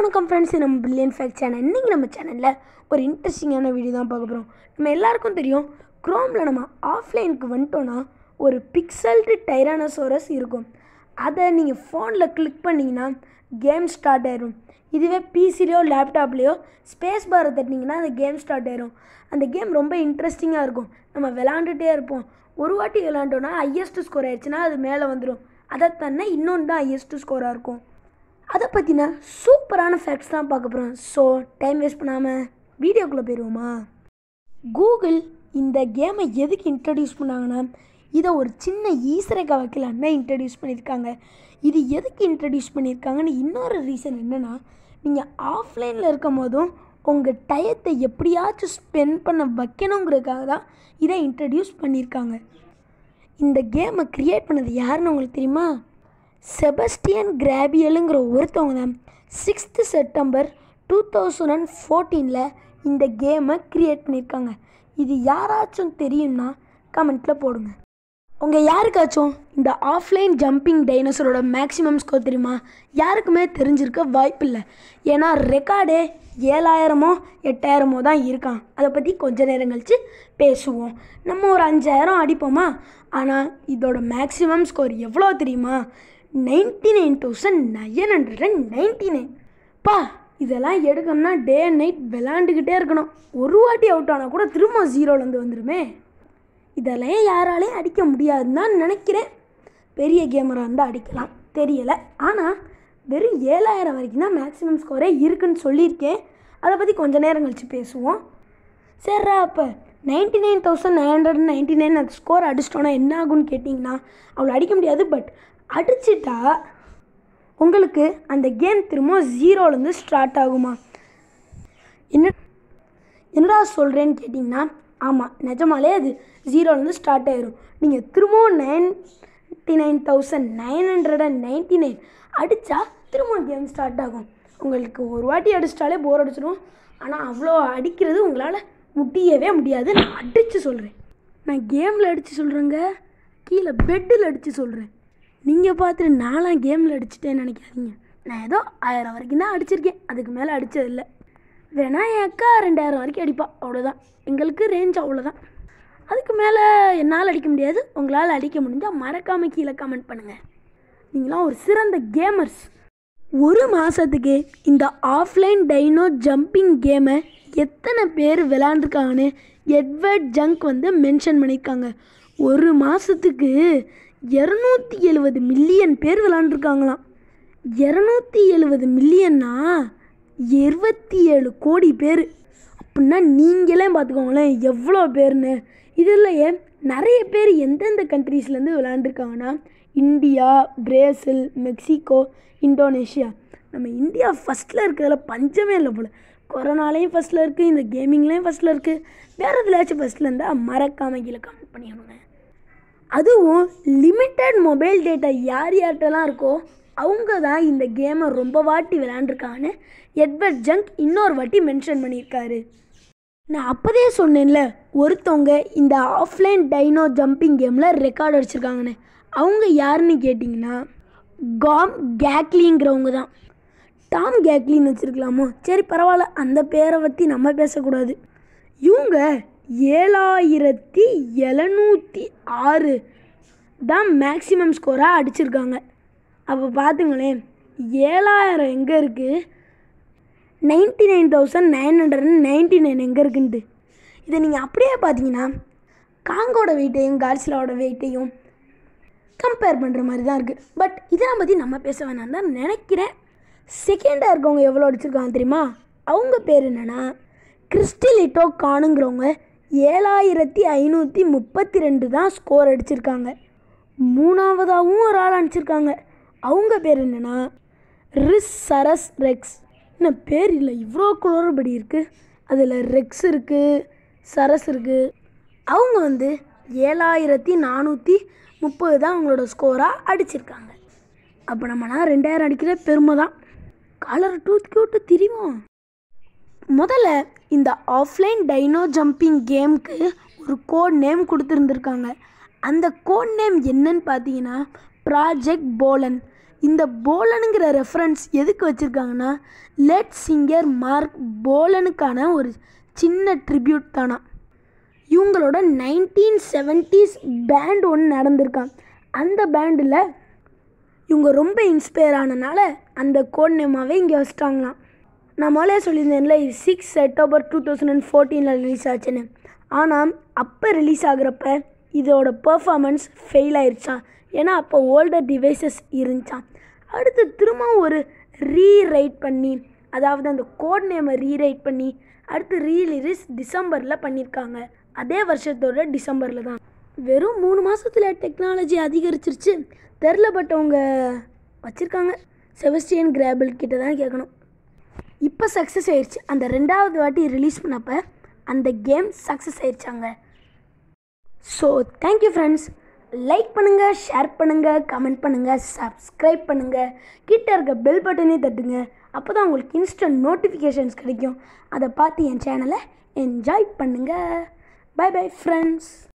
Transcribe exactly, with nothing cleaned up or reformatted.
வணக்கம் ஃப்ரெண்ட்ஸ், நம்ம billion fact channel. இன்றைக்கி நம்ம சேனலில் ஒரு இன்ட்ரெஸ்டிங்கான வீடியோ தான் பார்க்க போகிறோம். நம்ம எல்லாருக்கும் தெரியும், க்ரோமில் நம்ம ஆஃப்லைனுக்கு வந்துட்டோன்னா ஒரு பிக்சல்டு டைரானோசோரஸ் இருக்கும். அதை நீங்கள் ஃபோனில் கிளிக் பண்ணிங்கன்னா கேம் ஸ்டார்ட் ஆயிடும். இதுவே பிசிலையோ லேப்டாப்லேயோ ஸ்பேஸ் பாரை தட்டினீங்கன்னா அந்த கேம் ஸ்டார்ட் ஆயிடும். அந்த கேம் ரொம்ப இன்ட்ரெஸ்டிங்காக இருக்கும். நம்ம விளாண்டுட்டே இருப்போம். ஒரு வாட்டி விளாண்டோன்னா ஹையஸ்ட் ஸ்கோர் ஆயிடுச்சுன்னா அது மேலே வந்துடும். அதை தானே இன்னொன்று தான் ஹையஸ்ட் ஸ்கோராக இருக்கும். அதை பற்றின சூப்பரான ஃபேக்ட்ஸ் தான் பார்க்க போகிறோம். ஸோ டைம் வேஸ்ட் பண்ணாமல் வீடியோக்குள்ளே போயிடுவோமா? கூகுள் இந்த கேமை எதுக்கு இன்ட்ரடியூஸ் பண்ணாங்கன்னா, இதை ஒரு சின்ன ஈஸ்டர் வைக்கலான்னு தான் இன்ட்ரடியூஸ் பண்ணியிருக்காங்க. இது எதுக்கு இன்ட்ரடியூஸ் பண்ணியிருக்காங்கன்னு இன்னொரு ரீசன் என்னென்னா, நீங்கள் ஆஃப்லைனில் இருக்கும் போதும் உங்கள் டயத்தை எப்படியாச்சும் ஸ்பெண்ட் பண்ண வைக்கணுங்கிறதுக்காக தான் இதை இன்ட்ரடியூஸ் பண்ணியிருக்காங்க. இந்த கேமை க்ரியேட் பண்ணது யாருன்னு உங்களுக்கு தெரியுமா? செபஸ்டியன் கிராபியலுங்கிற ஒருத்தவங்க தான் sixth September two thousand and ஃபோர்டீனில் இந்த கேமை க்ரியேட் பண்ணியிருக்காங்க. இது யாராச்சும் தெரியும்னா கமெண்ட்டில் போடுங்க. உங்கள் யாருக்காச்சும் இந்த ஆஃப்லைன் ஜம்பிங் டைனோசரோட மேக்ஸிமம் ஸ்கோர் தெரியுமா? யாருக்குமே தெரிஞ்சிருக்க வாய்ப்பு இல்லை. ஏன்னா ரெக்கார்டே ஏழாயிரமோ எட்டாயிரமோ தான் இருக்கான். அதை பற்றி கொஞ்ச நேரம் கழித்து பேசுவோம். நம்ம ஒரு அஞ்சாயிரம் அடிப்போமா? ஆனால் இதோட மேக்ஸிமம் ஸ்கோர் எவ்வளோ தெரியுமா? Ninety nine thousand nine hundred and ninety nine பா இதெல்லாம் எடுக்கணும்னா டே அண்ட் நைட் விளாண்டுக்கிட்டே இருக்கணும். ஒரு வாட்டி அவுட் ஆனால் கூட திரும்ப ஜீரோலேருந்து வந்துடுமே. இதெல்லாம் யாராலையும் அடிக்க முடியாதுன்னு தான் நினைக்கிறேன். பெரிய கேமராக இருந்தால் அடிக்கலாம், தெரியலை. ஆனால் வெறும் ஏழாயிரம் வரைக்கும் தான் மேக்ஸிமம் ஸ்கோரே இருக்குதுன்னு சொல்லியிருக்கேன். அதை பற்றி கொஞ்சம் நேரம் கழித்து பேசுவோம். சரிடா, அப்போ ninety nine thousand nine hundred ninety nine அந்த ஸ்கோர் அடிச்சிட்டோன்னா என்ன ஆகுன்னு கேட்டிங்கன்னா, அவ்வளோ அடிக்க முடியாது. பட் அடிச்சிட்டா உங்களுக்கு அந்த கேம் திரும்ப ஜீரோலேருந்து ஸ்டார்ட் ஆகுமா? என்ன என்னடா சொல்கிறேன்னு கேட்டிங்கன்னா, ஆமாம், நிஜமாலே அது ஜீரோலேருந்து ஸ்டார்ட் ஆகிடும். நீங்கள் திரும்பவும் ninety nine thousand nine hundred and ninety nine அடித்தா திரும்ப கேம் ஸ்டார்ட் ஆகும். உங்களுக்கு ஒரு வாட்டி அடிச்சிட்டாலே போர் அடிச்சிடும். ஆனால் அவ்வளோ அடிக்கிறது உங்களால் முடியவே முடியாது. நான் அடித்து சொல்கிறேன். நான் கேமில் அடித்து சொல்கிறேங்க, கீழே பெட்டில் அடித்து சொல்கிறேன். நீங்கள் பார்த்துட்டு நாலாம் கேமில் அடிச்சிட்டேன்னு நினைக்காதீங்க. நான் ஏதோ ஆயிரம் வரைக்கும் தான் அடிச்சிருக்கேன், அதுக்கு மேலே அடித்ததில்லை. வேணா என் அக்கா ரெண்டாயிரம் வரைக்கும் அடிப்பா, அவ்வளோதான். எங்களுக்கு ரேஞ்ச் அவ்வளோதான். அதுக்கு மேலே என்னால் அடிக்க முடியாது. உங்களால் அடிக்க முடிஞ்சால் மறக்காமல் கீழே கமெண்ட் பண்ணுங்கள். நீங்களாம் ஒரு சிறந்த கேமர்ஸ். ஒரு மாதத்துக்கு இந்த ஆஃப்லைன் டைனோ ஜம்பிங் கேமை எத்தனை பேர் விளாண்டுருக்காங்கன்னு எட்வர்ட் ஜங்க் வந்து மென்ஷன் பண்ணியிருக்காங்க. ஒரு மாதத்துக்கு இரநூத்தி எழுபது மில்லியன் பேர் விளாண்டுருக்காங்களாம். இரநூத்தி எழுபது மில்லியன்னா இருபத்தி ஏழு கோடி பேர். அப்படின்னா நீங்களே பார்த்துக்கோங்களேன் எவ்வளோ பேர்னு. இதிலேயே நிறைய பேர் எந்தெந்த கண்ட்ரீஸ்லேருந்து விளாண்டுருக்காங்கன்னா, இந்தியா, பிரேசில், மெக்சிகோ, இந்தோனேஷியா. நம்ம இந்தியா ஃபஸ்ட்டில் இருக்கிறதுல பஞ்சமே இல்லை போல். கொரோனாலேயும் ஃபஸ்ட்டில் இருக்குது, இந்த கேமிங்லேயும் ஃபஸ்ட்டில் இருக்குது. வேறு எதுலையாச்சும் ஃபஸ்ட்டில் இருந்தால் மறக்காமல் கீழே கமெண்ட் பண்ணிடணுங்க. அதுவும் லிமிட்டட் மொபைல் டேட்டா யார் யார்கிட்டலாம் இருக்கோ அவங்க தான் இந்த கேமை ரொம்ப வாட்டி விளையாண்டுருக்காங்கன்னு எட்வர்ட் ஜங்க் இன்னொரு வாட்டி மென்ஷன் பண்ணியிருக்காரு. நான் அப்போதே சொன்னேன்ல, ஒருத்தவங்க இந்த ஆஃப்லைன் டைனோ ஜம்பிங் கேமில் ரெக்கார்ட் அடிச்சிருக்காங்கன்னு. அவங்க யாருன்னு கேட்டிங்கன்னா, காம் கேக்லிங்கிறவங்க தான். டாம் கேக்லின்னு வச்சுருக்கலாமோ? சரி பரவாயில்ல, அந்த பேரை பற்றி நம்ம பேசக்கூடாது. இவங்க ஏழாயிரத்தி எழுநூற்றி ஆறு தான் மேக்ஸிமம் ஸ்கோராக அடிச்சிருக்காங்க. அப்போ பார்த்துங்களேன், ஏழாயிரம் எங்கே இருக்குது, ninety nine thousand nine hundred and ninety nine எங்கே இருக்குன்ட்டு. இதை நீங்கள் அப்படியே பார்த்தீங்கன்னா காங்கோட வெயிட்டையும் காட்சிலாவோட வெயிட்டையும் கம்பேர் பண்ணுற மாதிரி தான் இருக்குது. பட் இதெல்லாம் பற்றி நம்ம பேச வேணாம் தான் நினைக்கிறேன். செகண்டாக இருக்கவங்க எவ்வளோ அடிச்சிருக்காங்க தெரியுமா? அவங்க பேர் என்னென்னா கிறிஸ்டிலிட்டோ காணுங்கிறவங்க ஏழாயிரத்தி ஐநூற்றி முப்பத்தி ரெண்டு தான் ஸ்கோர் அடிச்சிருக்காங்க. மூணாவதாகவும் ஒரு ஆள் அடிச்சிருக்காங்க. அவங்க பேர் என்னென்னா ரிஸ் சரஸ் ரெக்ஸ். என்ன பேர் இல்லை, இவ்வளோ குளறுபடி இருக்குது. அதில் ரெக்ஸ் இருக்குது, சரஸ் இருக்குது. அவங்க வந்து ஏழாயிரத்தி நானூற்றி முப்பது தான் அவங்களோட ஸ்கோராக அடிச்சிருக்காங்க. அப்போ நம்மனா ரெண்டாயிரம் அடிக்கிற பெருமை தான். காலர் டூத் விட்டு திரிவோம். முதல்ல இந்த ஆஃப்லைன் டைனோ ஜம்பிங் கேமுக்கு ஒரு கோட் நேம் கொடுத்துருந்துருக்காங்க. அந்த கோட் நேம் என்னன்னு பார்த்தீங்கன்னா ப்ராஜெக்ட் போலன். இந்த போலனுங்கிற ரெஃபரன்ஸ் எதுக்கு வச்சுருக்காங்கன்னா லெட் சிங்கர் மார்க் போலனுக்கான ஒரு சின்ன ட்ரிபியூட் தானா. இவங்களோட நைன்டீன் செவன்ட்டீஸ் பேண்ட் ஒன்று நடந்திருக்கான். அந்த பேண்டில் இவங்க ரொம்ப இன்ஸ்பயர் ஆனனால அந்த கோட் நேமாகவே இங்கே வச்சிட்டாங்களாம். நான் முதலே சொல்லியிருந்தேன்ல இது six October two thousand and ஃபோர்டீனில் ரிலீஸ் ஆச்சுன்னு. ஆனால் அப்போ ரிலீஸ் ஆகிறப்ப இதோட பர்ஃபார்மன்ஸ் ஃபெயில் ஆயிடுச்சான். ஏன்னா அப்போ ஓல்டர் டிவைசஸ் இருந்துச்சான். அடுத்து திரும்ப ஒரு ரீரைட் பண்ணி, அதாவது அந்த கோட் நேமை ரீரைட் பண்ணி அடுத்து ரீரிலீஸ் டிசம்பரில் பண்ணியிருக்காங்க. அதே வருஷத்தோட டிசம்பரில் தான். வெறும் மூணு மாதத்தில் டெக்னாலஜி அதிகரிச்சிருச்சு தெரில. பட் அவங்க வச்சுருக்காங்க. செபஸ்டியன் கிராபிள் கிட்ட தான் கேட்கணும். இப்போ சக்ஸஸ் ஆயிடுச்சு. அந்த ரெண்டாவது வாட்டி ரிலீஸ் பண்ணப்போ அந்த கேம் சக்ஸஸ் ஆயிடுச்சாங்க. So thank you friends. லைக் பண்ணுங்கள், ஷேர் பண்ணுங்கள், கமெண்ட் பண்ணுங்கள், சப்ஸ்கிரைப் பண்ணுங்கள், கிட்ட இருக்க பெல் பட்டனே தட்டுங்க. அப்போ தான் உங்களுக்கு இன்ஸ்டன்ட் நோட்டிஃபிகேஷன்ஸ் கிடைக்கும். அதை பார்த்து என் சேனலை என்ஜாய் பண்ணுங்கள். Bye bye friends.